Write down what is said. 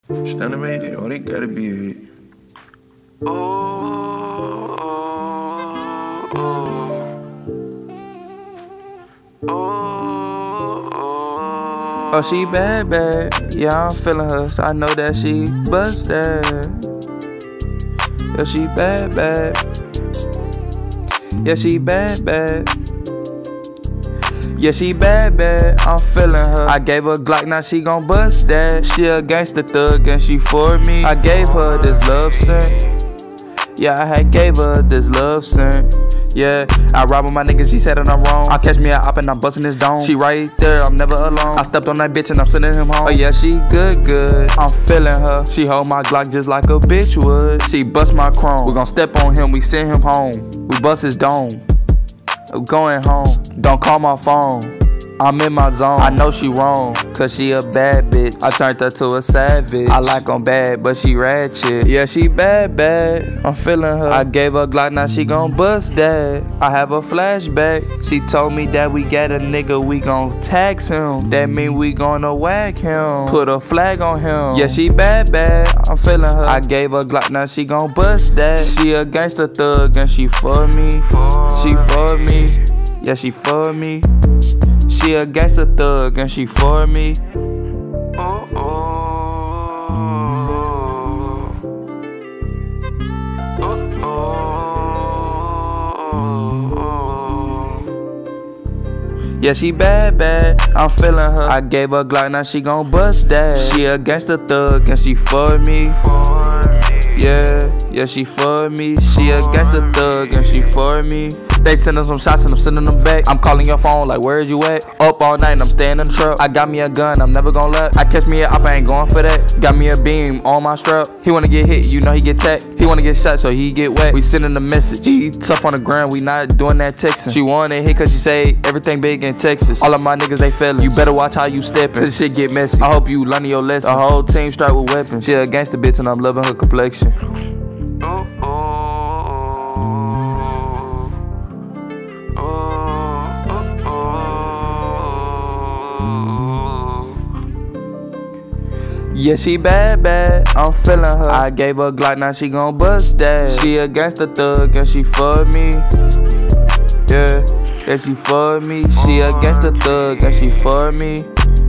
Standing right there, oh, they gotta be it. Oh, she bad, bad. Yeah, I'm feeling her. I know that she busted. Yeah, she bad, bad. Yeah, she bad, bad. Yeah, she bad, bad. I'm feeling her. I gave her a Glock, now she gon' bust that. She a gangster thug and she for me. I gave her this love scent. Yeah, I had gave her this love scent. Yeah, I ride with my niggas, she said that I'm wrong. I catch me a op and I'm busting his dome. She right there, I'm never alone. I stepped on that bitch and I'm sending him home. Oh yeah, she good, good. I'm feeling her. She hold my Glock just like a bitch would. She bust my chrome. We gon' step on him, we send him home. We bust his dome. I'm going home. Don't call my phone. I'm in my zone. I know she wrong, cause she a bad bitch. I turned her to a savage. I like 'em bad, but she ratchet. Yeah, she bad, bad. I'm feeling her. I gave her a Glock, now she gon' bust that. I have a flashback. She told me that we got a nigga, we gon' tax him. That mean we gonna whack him. Put a flag on him. Yeah, she bad, bad. I'm feeling her. I gave her a Glock, now she gon' bust that. She a gangster thug and she for me. She for me. Yeah, she for me. She a gangster thug and she for me. Yeah, she bad, bad. I'm feeling her. I gave her a Glock, now she gon' bust that. She a gangster thug and she for me. Yeah, she for me. She a gangster thug and she for me. They sending some shots and I'm sending them back. I'm calling your phone like, where's you at? Up all night and I'm staying in the truck. I got me a gun, I'm never gon' let. I catch me a op, I ain't going for that. Got me a beam on my strap. He wanna get hit, you know he get tapped. He wanna get shot, so he get wet. We sending a message. He tough on the ground, we not doing that texting. She wanna hit cause she say everything big in Texas. All of my niggas, they feelin'. You better watch how you steppin', cause shit get messy. I hope you learnin' your lesson. The whole team strapped with weapons. She a gangster bitch and I'm loving her complexion. Yeah, she bad, bad. I'm feeling her. I gave her a Glock, now she gon' bust that. She a gangster thug and she for me. Yeah, she for me. She a gangster thug and she for me.